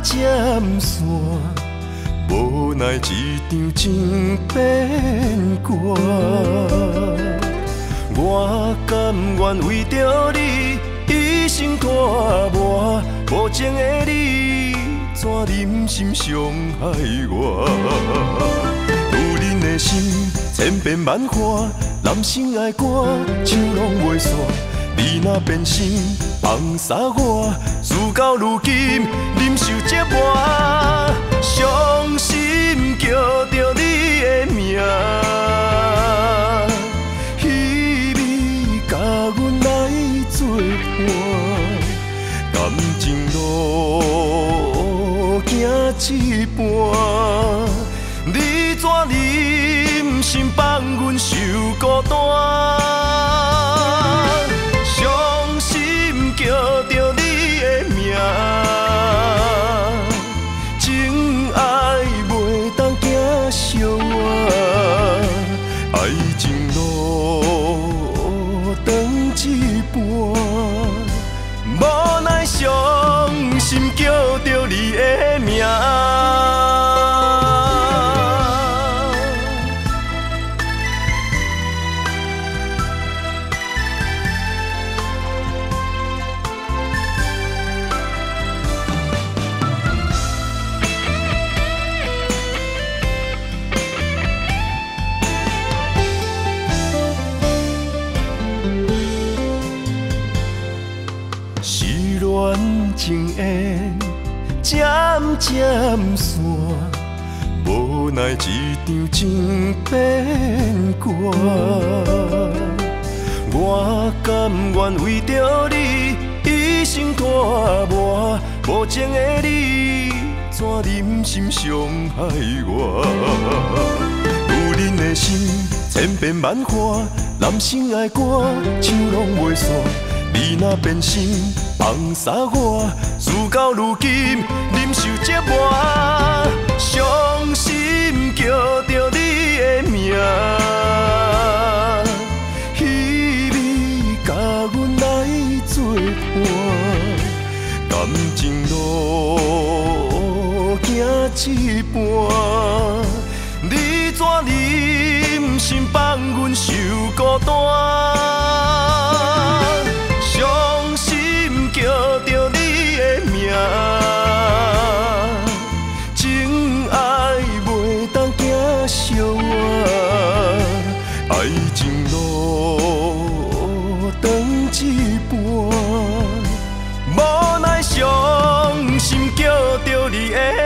渐散，无奈一场情变卦。我甘愿为着你一生拖磨，无情的你怎忍心伤害我？有恁的心千变万化，男生爱歌唱拢袂煞。你若变心放撒我，事到如今忍受折磨，伤心叫着你的名。阮来作伴，感情路行一半，你怎忍心放阮受孤单？伤心叫着你的名，情爱袂当行相换，爱情路。一半，无奈伤心叫着你的名。情缘渐渐散，无奈一场情变卦。我甘愿为着你一生拖磨，无情的你怎忍心伤害我？有恁的心千变万化，男生爱歌唱拢袂煞。你若变心放撒我，事到如今忍受折磨，伤心叫着你的名。希望甲阮来作伴，感情路行一半，你怎忍心放阮受孤单？伤心叫着你的名，情爱袂当行相换，爱情路长一半，无奈伤心叫着你的。